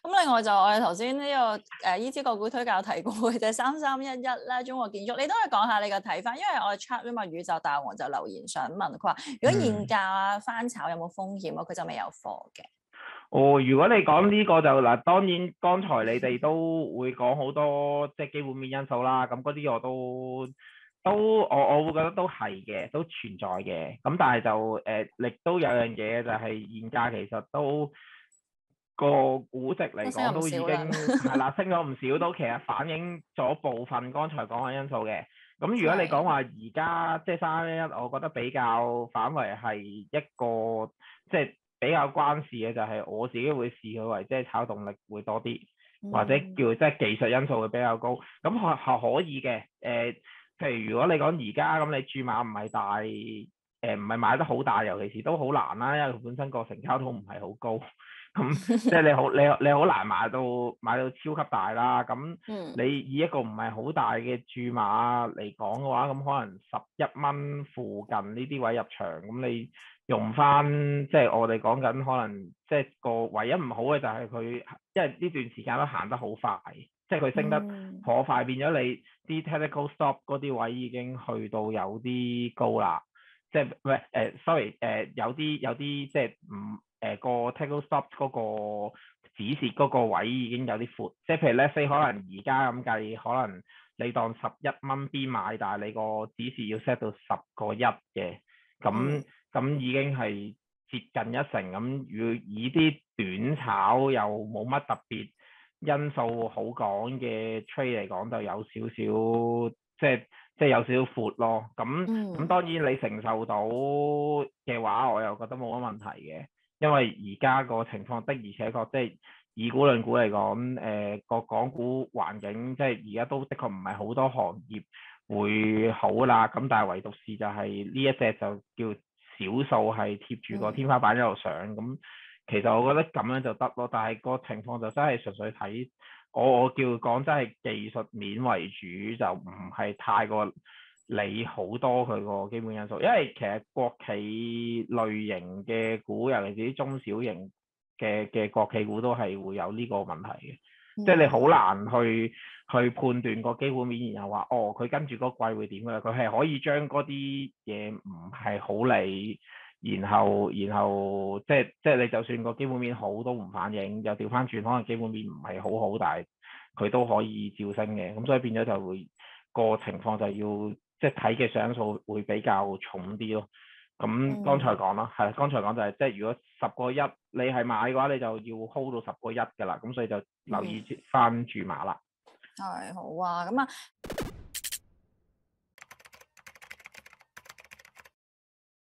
咁另外就我哋頭先呢個ET 個股推介有提過嘅就係3311啦，中國建築，你都可以講下你嘅睇法，因為我 chat 因為宇宙大王就留言想問，佢話如果現價翻炒有冇風險啊？佢就未有貨嘅。 如果你講呢個就嗱，當然剛才你哋都會講好多即係基本面因素啦，咁嗰啲我我會覺得都係嘅，都存在嘅。咁但係就亦都有樣嘢就係現價其實都個估值嚟講都已經係啦，升咗唔少，都其實反映咗部分剛才講嘅因素嘅。咁如果你講話而家即係3311，我覺得比較反為係一個即係比較關事嘅，就係我自己會視佢為即係炒動力會多啲，或者叫即係技術因素會比較高。咁係可以嘅。譬如如果你講而家咁，你注碼唔係大，唔係買得好大，尤其是都好難啦，因為佢本身個成交都唔係好高。咁即係你好難買到超級大啦。咁你以一個唔係好大嘅注碼嚟講嘅話，咁可能11蚊附近呢啲位入場，咁你用翻即係我哋講緊可能即係個唯一唔好嘅就係佢，因為呢段時間都行得好快，即係佢升得頗快，變咗你啲 technical stop 嗰啲位已經去到有啲高啦。即係唔係sorry 有啲即係唔個 technical stop 嗰個止蝕嗰個位已經有啲闊，即係譬如 let's say 可能而家咁計，可能你當11蚊邊買，但係你個止蝕要 set 到10個1嘅，咁已經係接近一成。咁如果以啲短炒又冇乜特別因素好講嘅 trade 嚟講，就有少少即係有少少闊咯。咁當然你承受到嘅話，我又覺得冇乜問題嘅。因為而家個情況的而且確，即係以股論股嚟講，個港股環境即係而家都的確唔係好多行業會好啦。咁但係唯獨是就係呢一隻就叫少數係貼住個天花板一路上。咁其實我覺得咁樣就得咯。但係個情況就真係純粹睇我叫講真係技術面為主，就唔係太過理好多佢個基本因素。因為其實國企類型嘅股，尤其是啲中小型嘅國企股都係會有呢個問題嘅。即係你好難去判斷個基本面，然後話佢跟住嗰季會點㗎啦。佢係可以將嗰啲嘢唔係好理，然後即係你就算個基本面好都唔反映，又調翻轉可能基本面唔係好好，但係佢都可以照升嘅。咁所以變咗就會個情況就要即係睇嘅因素會比較重啲咯。咁剛才講啦，係剛才講就係即係如果10個1你係買嘅話，你就要 hold 到10個1㗎啦。咁所以就留意翻注碼啦。 係好啊，咁啊。